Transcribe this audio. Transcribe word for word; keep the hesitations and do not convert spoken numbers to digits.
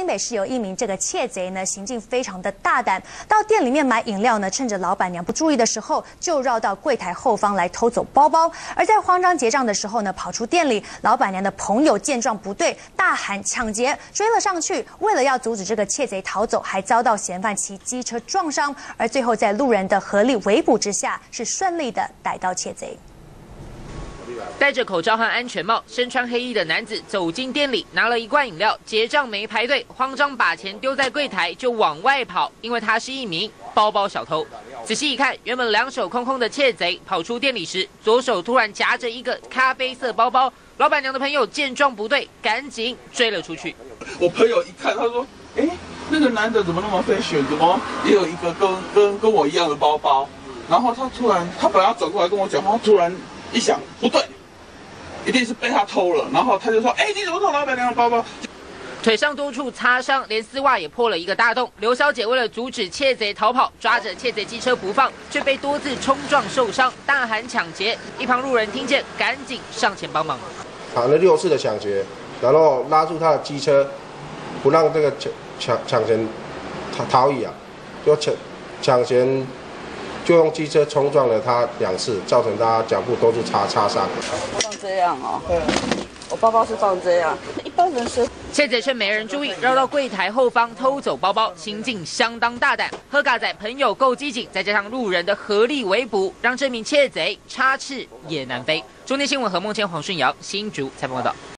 北市有一名这个窃贼呢，行径非常的大胆，到店里面买饮料呢，趁着老板娘不注意的时候，就绕到柜台后方来偷走包包。而在慌张结账的时候呢，跑出店里，老板娘的朋友见状不对，大喊抢劫，追了上去。为了要阻止这个窃贼逃走，还遭到嫌犯骑机车撞伤，而最后在路人的合力围捕之下，是顺利的逮到窃贼。 戴着口罩和安全帽、身穿黑衣的男子走进店里，拿了一罐饮料，结账没排队，慌张把钱丢在柜台就往外跑，因为他是一名包包小偷。仔细一看，原本两手空空的窃贼跑出店里时，左手突然夹着一个咖啡色包包。老板娘的朋友见状不对，赶紧追了出去。 我朋友一看，他说：“哎，那个男的怎么那么fashion？怎么也有一个跟跟跟我一样的包包？”然后他突然，他本来要走过来跟我讲话，突然。 一想不对，一定是被他偷了，然后他就说：“哎，你怎么偷老板娘的包包？” 腿上多处擦伤，连丝袜也破了一个大洞。刘小姐为了阻止窃贼逃跑，抓着窃贼机车不放，却被多次冲撞受伤，大喊抢劫。一旁路人听见，赶紧上前帮忙。 喊了六次的抢劫，然后拉住他的机车，不让这个抢抢抢钱逃逃逸啊，就抢抢钱。 就用机车冲撞了他两次，造成他脚部多处擦擦伤。 放这样哦，嗯，我包包是放这样，一般人是。 窃贼趁没人注意，绕到柜台后方偷走包包，行径相当大胆。喝嘎仔朋友够机警，再加上路人的合力围捕，让这名窃贼插翅也难飞。中天新闻何梦谦、黄顺尧新竹采访报道。